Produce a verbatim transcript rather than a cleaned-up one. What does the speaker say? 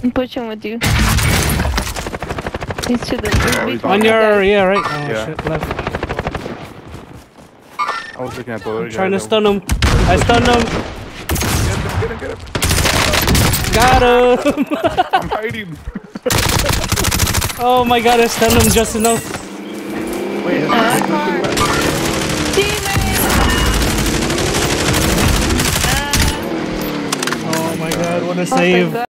I'm pushing with you. He's to the Oh, On your, yeah, right. Oh Yeah. shit, left. I was looking at the other I'm guy. trying to though. stun him. I stunned him. Get him, get him, Got him. get him. I'm hiding. Oh my god, I stunned him just enough. Wait, Uh, car. Teammate! Oh my god, what a Oh, thank save. God.